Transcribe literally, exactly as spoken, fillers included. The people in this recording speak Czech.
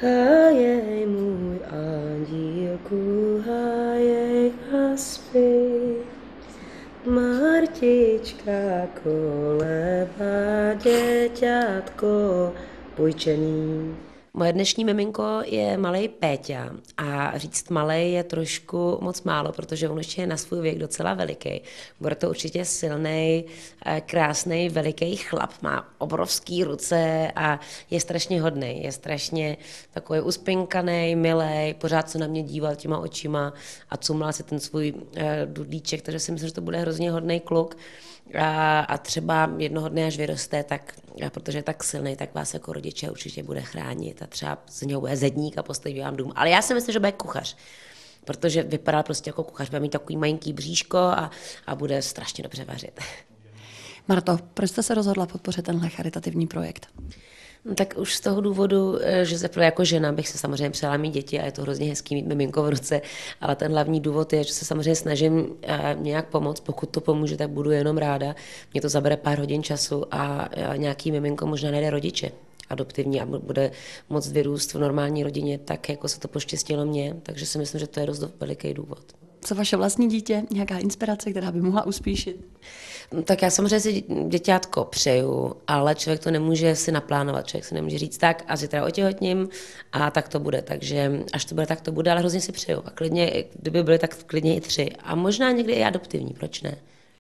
Hájej můj andílku, hájej a spí. Martička kolébá děťátko půjčený. Moje dnešní miminko je malej Péťa a říct malej je trošku moc málo, protože on ještě je na svůj věk docela veliký. Bude to určitě silnej, krásnej, veliký chlap, má obrovský ruce a je strašně hodnej, je strašně takový uspinkaný, milej, pořád se na mě díval těma očima a cumlal si ten svůj dudlíček, takže si myslím, že to bude hrozně hodnej kluk. A, a třeba jednoho dne, až vyroste, tak, a protože je tak silný, tak vás jako rodiče určitě bude chránit a třeba z něho bude zedník a postaví vám dům. Ale já si myslím, že bude kuchař, protože vypadá prostě jako kuchař, bude mít takový malinký bříško a, a bude strašně dobře vařit. Marto, proč jste se rozhodla podpořit tenhle charitativní projekt? No, tak už z toho důvodu, že se jako žena bych se samozřejmě přála mít děti a je to hrozně hezký mít miminko v ruce, ale ten hlavní důvod je, že se samozřejmě snažím nějak pomoct, pokud to pomůže, tak budu jenom ráda. Mě to zabere pár hodin času a nějaký miminko možná najde rodiče adoptivní a bude moct vyrůst v normální rodině, tak jako se to poštěstilo mně, takže si myslím, že to je dost veliký důvod. Co vaše vlastní dítě? Nějaká inspirace, která by mohla uspíšit? Tak já samozřejmě si děťátko přeju, ale člověk to nemůže si naplánovat. Člověk si nemůže říct tak a zítra otěhotním a tak to bude. Takže až to bude, tak to bude, ale hrozně si přeju. A klidně, kdyby byly, tak klidně i tři. A možná někdy i adoptivní, proč ne?